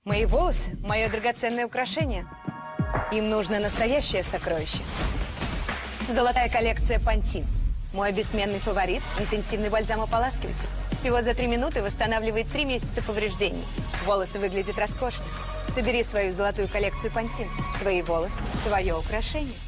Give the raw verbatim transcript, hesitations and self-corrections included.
Мои волосы – мое драгоценное украшение. Им нужно настоящее сокровище. Золотая коллекция Pantene. Мой бессменный фаворит – интенсивный бальзам-ополаскиватель. Всего за три минуты восстанавливает три месяца повреждений. Волосы выглядят роскошно. Собери свою золотую коллекцию Pantene. Твои волосы – твое украшение.